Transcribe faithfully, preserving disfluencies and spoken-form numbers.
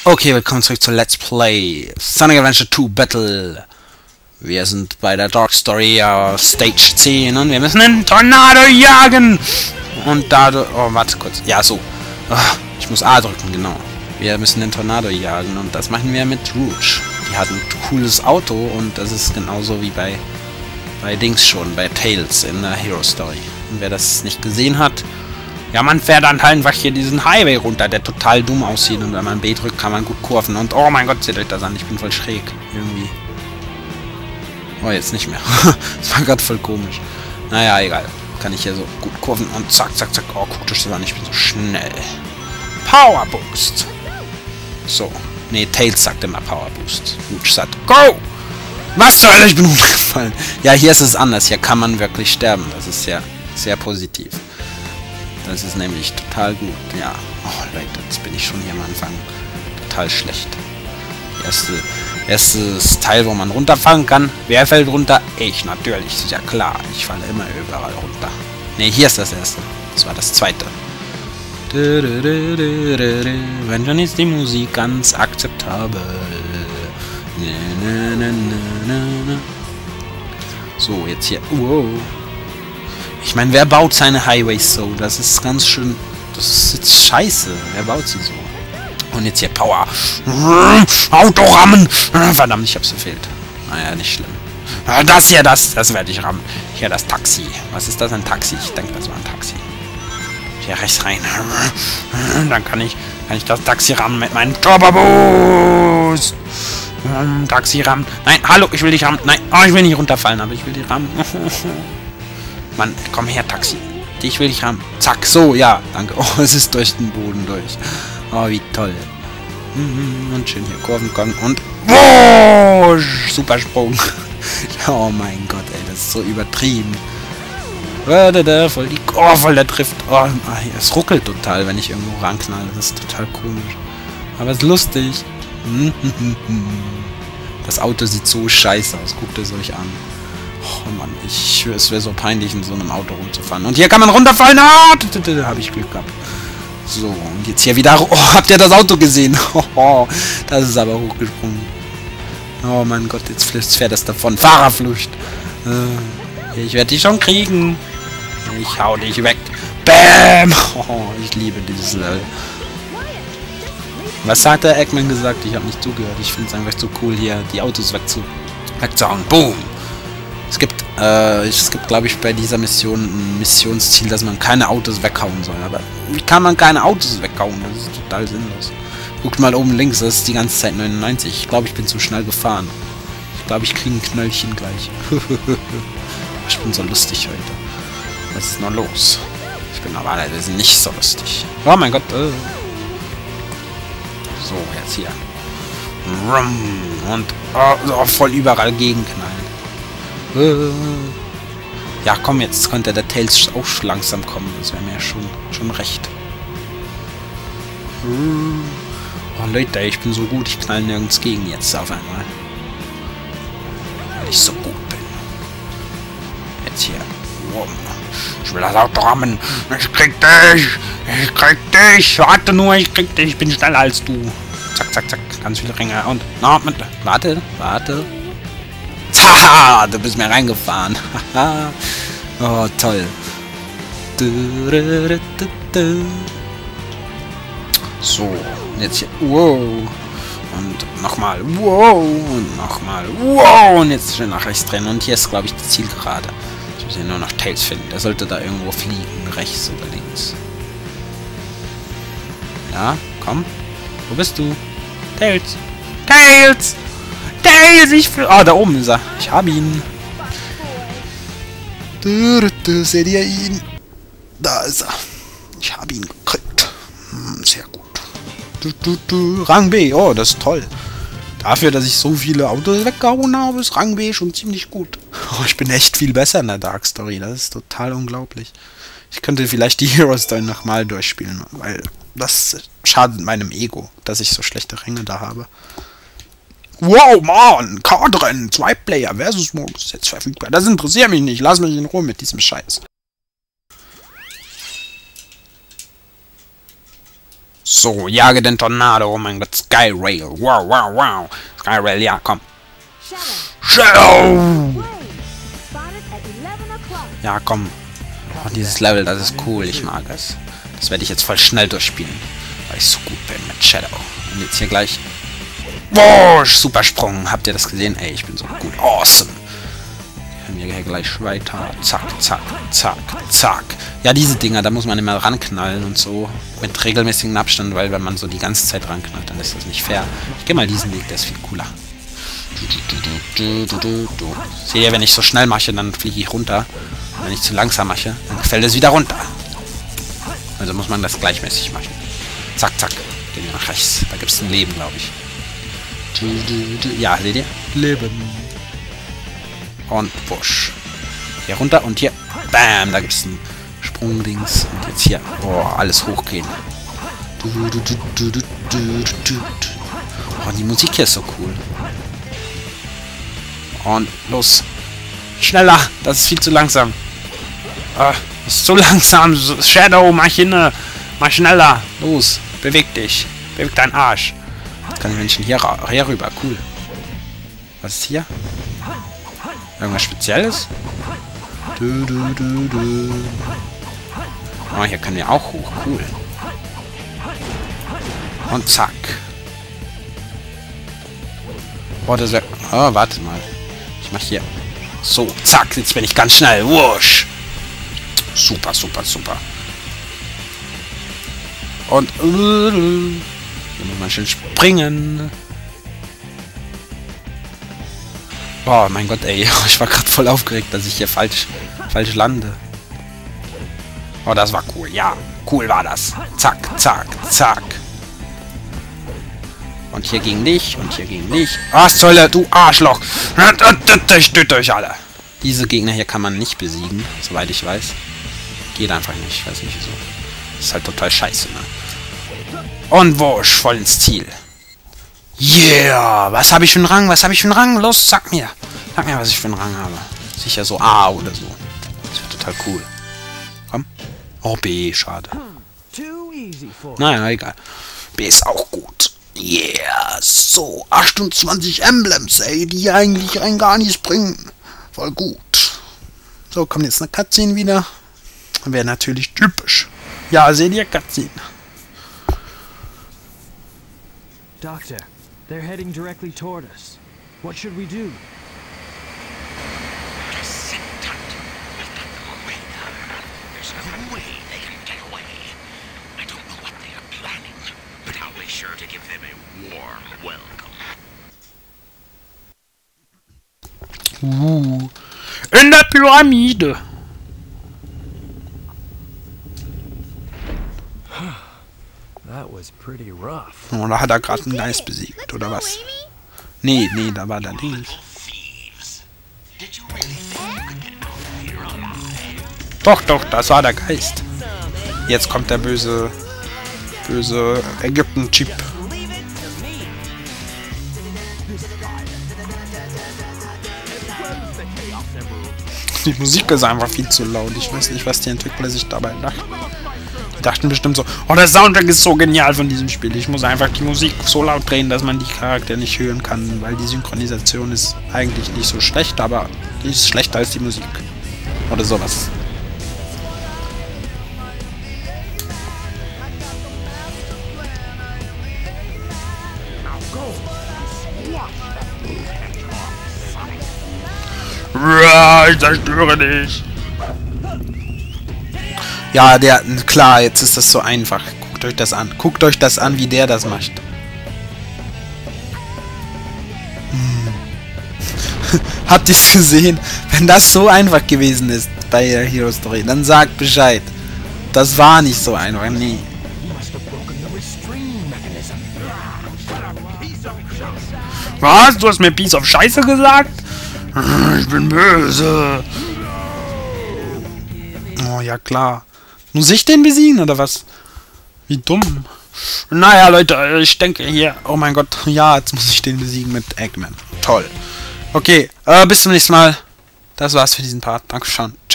Okay, willkommen zurück zu Let's Play Sonic Adventure zwei Battle. Wir sind bei der Dark Story uh, Stage zehn und wir müssen einen Tornado jagen. Und da... Oh, warte kurz. Ja, so. Oh, ich muss A drücken, genau. Wir müssen den Tornado jagen und das machen wir mit Rouge. Die hat ein cooles Auto und das ist genauso wie bei, bei Dings schon, bei Tails in der Hero Story. Und wer das nicht gesehen hat... Ja, man fährt dann halt einfach hier diesen Highway runter, der total dumm aussieht. Und wenn man B drückt, kann man gut kurven. Und oh mein Gott, seht euch das an, ich bin voll schräg. Irgendwie. Oh, jetzt nicht mehr. Das war gerade voll komisch. Naja, egal. Kann ich hier so gut kurven und zack, zack, zack. Oh, guckt euch das an, ich bin so schnell. Power Boost. So. Nee, Tails sagt immer Power Boost. Rouge sagt, go! Was zur Hölle, ich bin runtergefallen. Ja, hier ist es anders. Hier kann man wirklich sterben. Das ist sehr, sehr positiv. Das ist nämlich total gut, ja. Oh Leute, jetzt bin ich schon hier am Anfang total schlecht. Erste, erstes Teil, wo man runterfallen kann. Wer fällt runter? Ich natürlich, ist ja klar. Ich falle immer überall runter. Ne, hier ist das erste. Das war das zweite. Wenn schon ist die Musik ganz akzeptabel. So, jetzt hier. Wow. Ich meine, wer baut seine Highways so? Das ist ganz schön... Das ist jetzt scheiße. Wer baut sie so? Und jetzt hier Power. Autorammen! Verdammt, ich hab's verfehlt. Naja, nicht schlimm. Das hier, das, das werde ich rammen. Hier das Taxi. Was ist das, ein Taxi? Ich denke, das war ein Taxi. Hier rechts rein. Dann kann ich, kann ich das Taxi rammen mit meinem Turbo-Boost. Taxi rammen. Nein, hallo, ich will dich rammen. Nein, oh, ich will nicht runterfallen, aber ich will dich rammen. Mann, komm her, Taxi. Ich will dich haben. Zack, so, ja. Danke. Oh, es ist durch den Boden durch. Oh, wie toll. Und schön hier Kurven kommen und... Oh, super Sprung. Oh mein Gott, ey, das ist so übertrieben. Voll die... Oh, voll der trifft. Oh, es ruckelt total, wenn ich irgendwo ranknalle. Das ist total komisch. Aber es ist lustig. Das Auto sieht so scheiße aus. Guckt es euch an. Oh Mann, ich schwöre, es wäre so peinlich, in so einem Auto rumzufahren. Und hier kann man runterfallen. Ah, da habe ich Glück gehabt. So, und jetzt hier wieder... Oh, habt ihr das Auto gesehen? Oh, das ist aber hochgesprungen. Oh mein Gott, jetzt fährt das davon. Fahrerflucht. Äh, ich werde dich schon kriegen. Ich hau dich weg. Bäm! Oh, ich liebe dieses Level. Was hat der Eggman gesagt? Ich habe nicht zugehört. Ich finde es einfach so cool, hier die Autos wegzu wegzuhauen. Boom! Es gibt, äh, es gibt, glaube ich, bei dieser Mission ein Missionsziel, dass man keine Autos weghauen soll. Aber wie kann man keine Autos weghauen? Das ist total sinnlos. Guckt mal oben links, das ist die ganze Zeit neunundneunzig. Ich glaube, ich bin zu schnell gefahren. Ich glaube, ich kriege ein Knöllchen gleich. Ich bin so lustig heute. Was ist noch los? Ich bin normalerweise nicht so lustig. Oh mein Gott. Äh. So, jetzt hier. Und oh, voll überall gegenknallen. Ja, komm, jetzt könnte der Tails auch langsam kommen. Das wäre mir schon, schon recht. Oh, Leute, ich bin so gut. Ich knall nirgends gegen jetzt auf einmal. Weil ich so gut bin. Jetzt hier. Ich will das Auto rammen. Ich krieg dich. Ich krieg dich. Warte nur, ich krieg dich. Ich bin schneller als du. Zack, zack, zack. Ganz viele Ringe. Und, na, mit, warte, warte. Haha, du bist mir reingefahren. Oh, toll. So, jetzt hier. Wow. Und nochmal. Wow. Und nochmal. Wow. Und jetzt schön nach rechts drehen. Und hier ist, glaube ich, die Zielgerade. Ich muss hier nur noch Tails finden. Der sollte da irgendwo fliegen. Rechts oder links. Ja, komm. Wo bist du? Tails. Tails! Tails, ich will... Ah, da oben ist er. Ich habe ihn. Seht ihr ihn? Da ist er. Ich habe ihn gekriegt. Hm, sehr gut. Rang B. Oh, das ist toll. Dafür, dass ich so viele Autos weggehauen habe, ist Rang B schon ziemlich gut. Oh, ich bin echt viel besser in der Dark Story. Das ist total unglaublich. Ich könnte vielleicht die Hero Story nochmal durchspielen, weil das schadet meinem Ego, dass ich so schlechte Ränge da habe. Wow, Mann! Card-Rennen, zwei Player versus Modus jetzt verfügbar. Das interessiert mich nicht. Lass mich in Ruhe mit diesem Scheiß. So, jage den Tornado. Oh mein Gott, Skyrail. Wow, wow, wow. Skyrail, ja, komm. Shadow! Ja, komm. Oh, dieses Level, das ist cool. Ich mag es. Das werde ich jetzt voll schnell durchspielen. Weil ich so gut bin mit Shadow. Und jetzt hier gleich... Boah, Supersprung. Habt ihr das gesehen? Ey, ich bin so gut. Awesome. Können wir hier gleich weiter. Zack, zack, zack, zack. Ja, diese Dinger, da muss man immer ranknallen und so. Mit regelmäßigen Abstand, weil wenn man so die ganze Zeit ranknallt, dann ist das nicht fair. Ich gehe mal diesen Weg, der ist viel cooler. Seht ihr, wenn ich so schnell mache, dann fliege ich runter. Und wenn ich zu langsam mache, dann fällt es wieder runter. Also muss man das gleichmäßig machen. Zack, zack. Gehen wir nach rechts. Da gibt es ein Leben, glaube ich. Ja, seht ihr? Leben. Und Push. Hier runter und hier. Bam, da gibt es ein Sprungdings. Und jetzt hier. Boah, alles hochgehen. Oh, die Musik hier ist so cool. Und los. Schneller. Das ist viel zu langsam. Ah, das ist zu langsam. Shadow, mach hin. Mach schneller. Los. Beweg dich. Beweg deinen Arsch. Jetzt kann ich Menschen hier, hier rüber. Cool. Was ist hier? Irgendwas Spezielles? Du, du, du, du. Oh, hier können wir auch hoch. Cool. Und zack. Oh, das wär... Oh, warte mal. Ich mach hier. So, zack. Jetzt bin ich ganz schnell. Wusch. Super, super, super. Und... Uh, hier muss man schön springen. Oh, mein Gott, ey. Ich war gerade voll aufgeregt, dass ich hier falsch, falsch lande. Oh, das war cool. Ja, cool war das. Zack, zack, zack. Und hier gegen dich und hier gegen dich. Was soll er, du Arschloch? Ich töte euch alle. Diese Gegner hier kann man nicht besiegen, soweit ich weiß. Geht einfach nicht. Ich weiß nicht wieso. Das ist halt total scheiße, ne? Und wusch, voll ins Ziel. Yeah! Was habe ich für einen Rang? Was habe ich für einen Rang? Los, sag mir. Sag mir, was ich für einen Rang habe. Sicher so A oder so. Das wäre total cool. Komm. Oh, B, schade. Naja, egal. B ist auch gut. Yeah! So, achtundzwanzig Emblems, ey, die eigentlich rein gar nichts bringen. Voll gut. So, kommt jetzt eine Cutscene wieder. Wäre natürlich typisch. Ja, seht ihr, Cutscene. Doctor, they're heading directly toward us. What should we do? Just sit tight. We've got them away now. There's no way they can get away. I don't know what they are planning, but I'll be sure to give them a warm welcome. Uh, in der Pyramide. That was pretty rough. Oh, da hat er gerade einen Geist besiegt, oder was? Nee, nee, da war der Ding. Doch, doch, das war der Geist. Jetzt kommt der böse, böse Ägypten-Chip. Die Musik ist einfach viel zu laut. Ich weiß nicht, was die Entwickler sich dabei dachten. Die dachten bestimmt so, oh, der Soundtrack ist so genial von diesem Spiel. Ich muss einfach die Musik so laut drehen, dass man die Charaktere nicht hören kann, weil die Synchronisation ist eigentlich nicht so schlecht, aber die ist schlechter als die Musik. Oder sowas. Ich zerstöre dich. Ja, der, klar, jetzt ist das so einfach. Guckt euch das an. Guckt euch das an, wie der das macht. Hm. Habt ihr es gesehen? Wenn das so einfach gewesen ist bei der Hero Story, dann sagt Bescheid. Das war nicht so einfach, nee. Was? Du hast mir Piece of Scheiße gesagt? Ich bin böse. Oh, ja klar. Muss ich den besiegen, oder was? Wie dumm. Naja, Leute, ich denke hier... Oh mein Gott, ja, jetzt muss ich den besiegen mit Eggman. Toll. Okay, äh, bis zum nächsten Mal. Das war's für diesen Part. Dankeschön.